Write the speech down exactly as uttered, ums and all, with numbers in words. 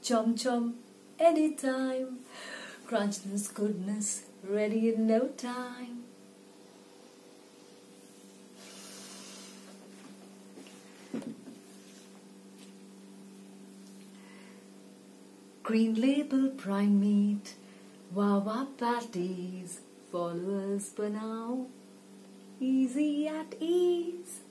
chum chum, anytime. Crunchness, goodness, ready in no time. Green label prime meat, wawa patties, followers for now, easy at ease.